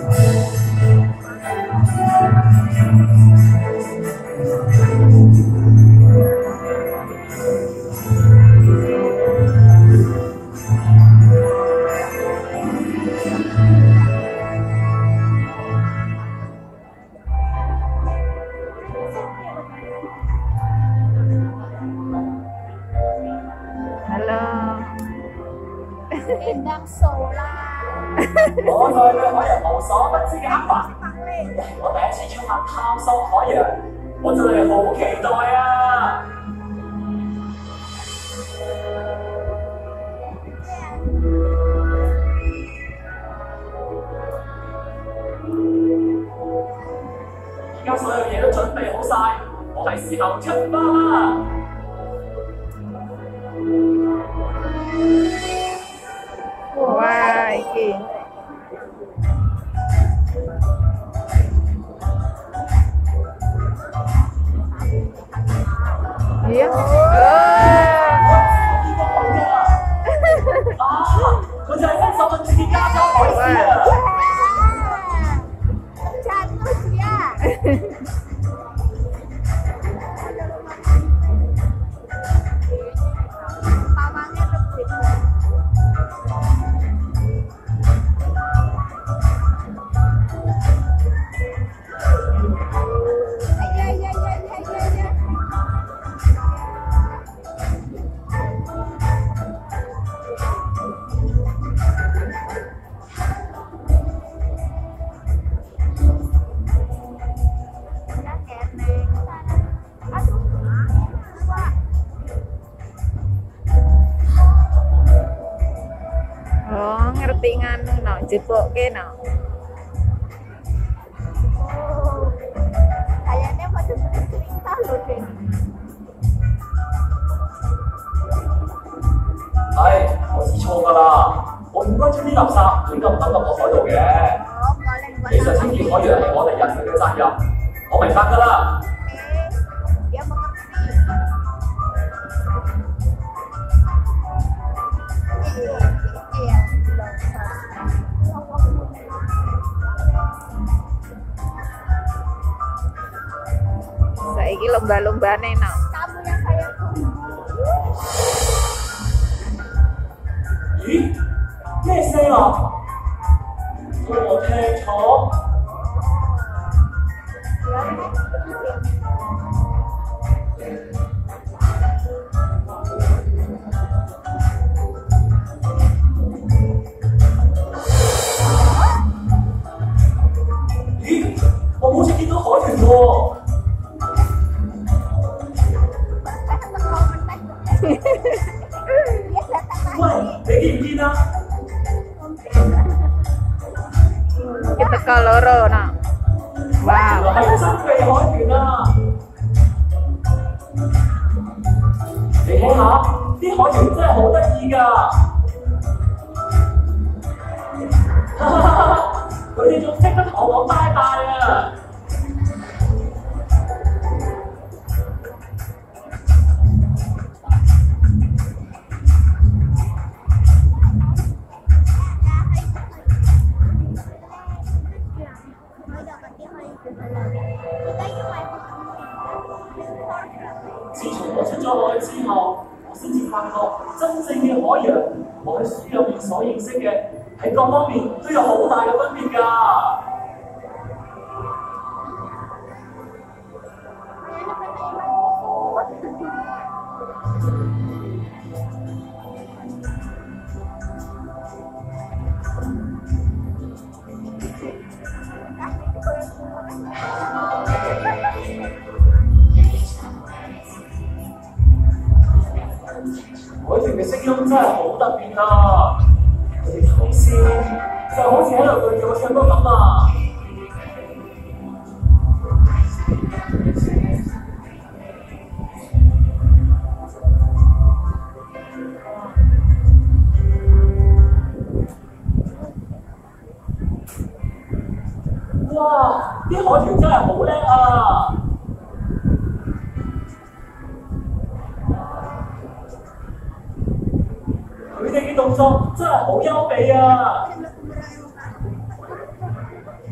Endang solar 我對對海洋無所不知嘅黑白，我第一次出發探索海洋，我真係好期待啊！而家所有嘢都準備好晒，我係時候出發啦！ Wah, iki. Iya. Cantik ya. Pamangnya lebih. Iya. Oh, ngerti nganu no, jepoke no. Oh, kayaknya pada cerita loh deh. 我知錯㗎啦，我唔該將啲垃圾亂咁抌入個海度嘅。 Oh, boleh 其實清潔海洋係我哋人類嘅責任，我明白㗎啦。 Dia mengerti. Iya. Saiki lomba-lombane no. Kamu yang saya tunggu. 咦？咩聲啊？我冇聽錯。咦？我好似見到海豚喎。喂，你見唔見啊？ Kita ke loro no. 原 Wow. 來係真嘅海豚啊！你睇下，啲海豚真係好得意㗎。佢哋仲識得同我拜拜啊！自從我出咗海之後，我先至發覺真正嘅海洋，我喺書入面所認識嘅喺各方面都有好大嘅分別㗎。海豚嘅聲音真係好特別啊！佢哋頭先就好似喺度對住我唱歌咁啊！哇！啲海豚真係好叻啊！佢哋嘅動作真係好優美啊！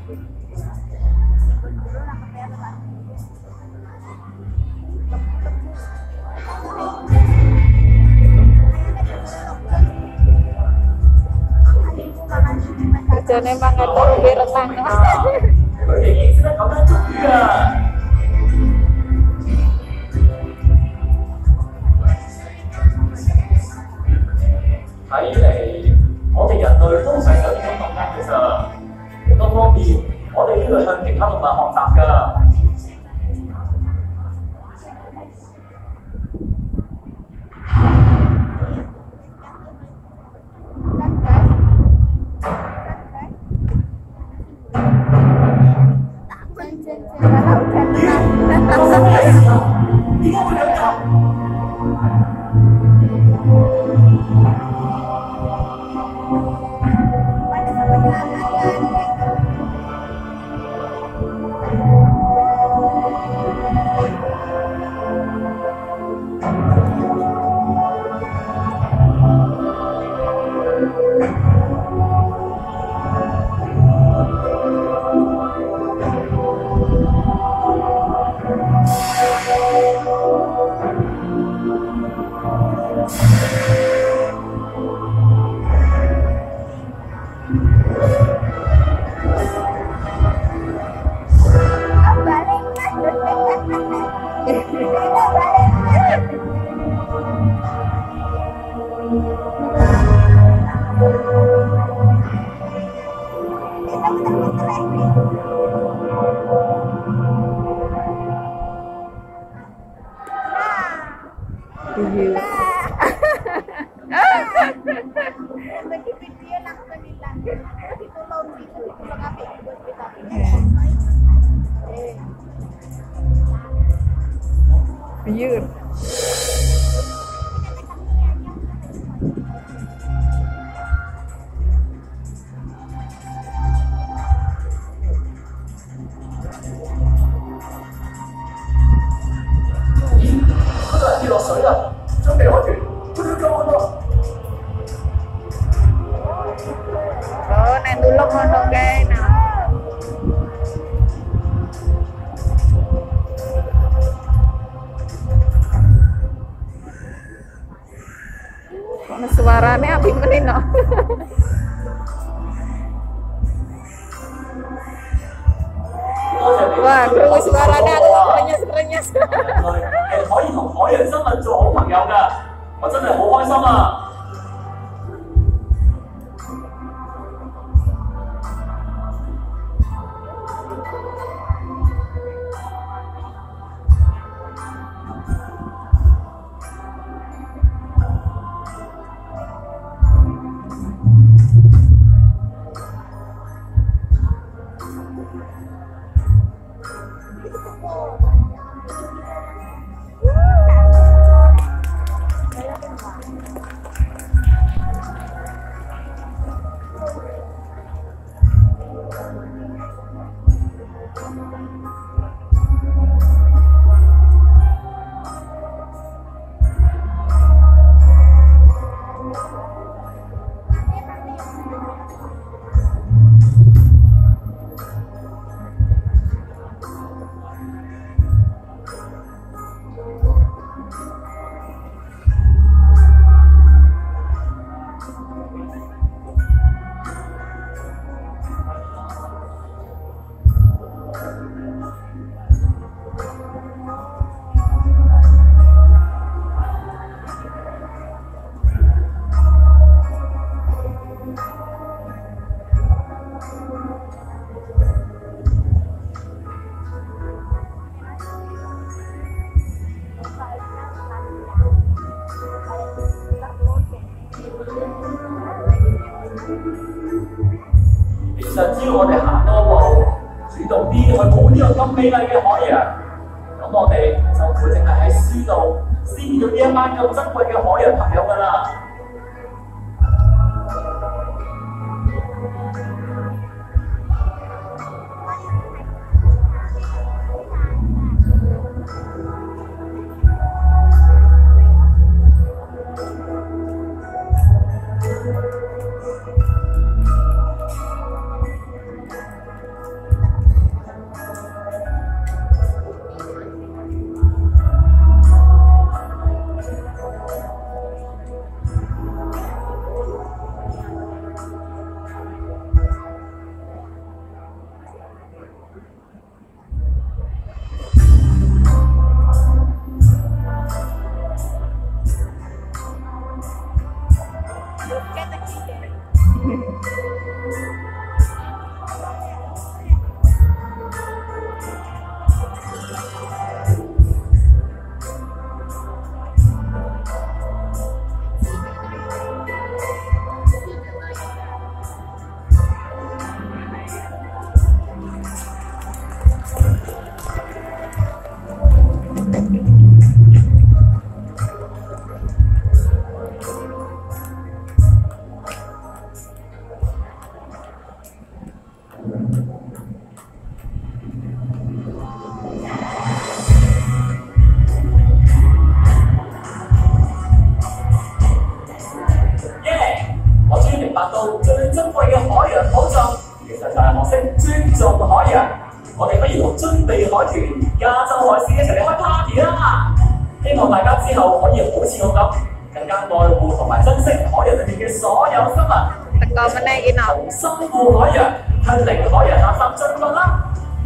Dulu nak kaya lah. Kerjanya banget tuh di retang. 佢哋認識得咁樣捉魚啊！睇嚟，我哋人類都唔係有呢種動物嘅咋。好多方面，我哋都要向其他動物學習㗎。發生咩事啊？點解會兩架？ Bagi video lang ko nila. Itulong dito. Itulong api. Biyur. 咦，嗰度人跌落水啦！準備開團，快啲救我咯！ Oh, nang tulog ngono guys, nah. Kok suaranya api menino. Wah, terus suaranya renyes-renyes. 係可以同海洋生物做好朋友㗎，我真係好開心啊！ 其實只要我哋行多步，主動啲去保呢個咁美麗嘅海洋，咁我哋就唔會淨係喺書度先見到呢一班咁珍貴嘅海洋朋友㗎啦。 識尊重海洋。我哋不如同津地海豚、亞洲海獅一齊嚟開 party 啦！希望大家之後可以好似我咁，更加愛護同埋珍惜海洋裏面嘅所有生物， Teko meneh iki no. 同深護海洋，向零海洋垃圾進發啦！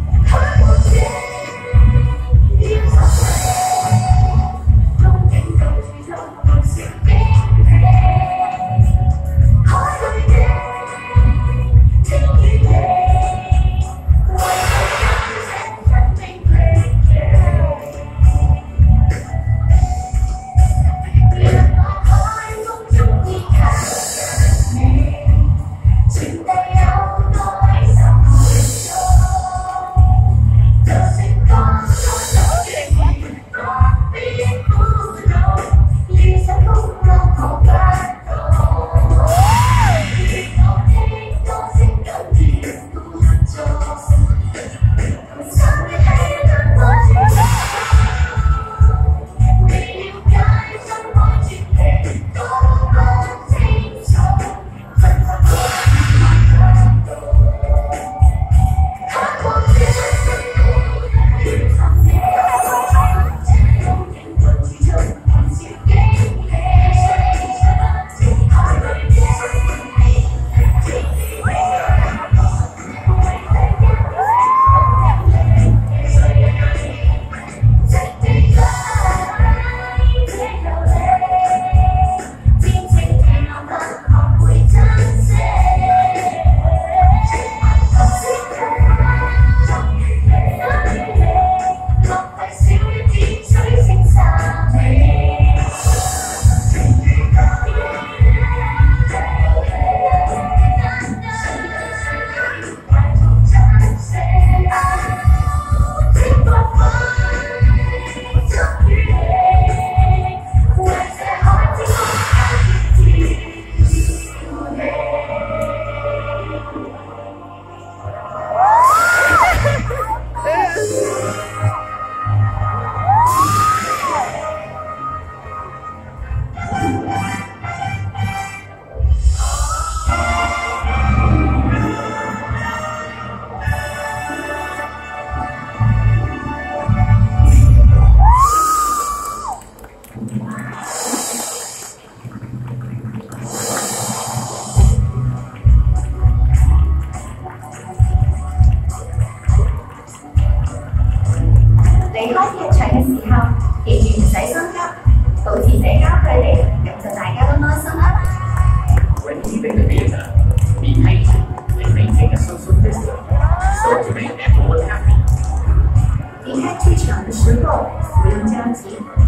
離開劇場嘅時候，記住唔使心急，保持社交距離，咁就大家都安心啦。 When leaving the theater, be patient and maintain a social distance, so to make everyone happy. 離開劇場的時候，不用焦急。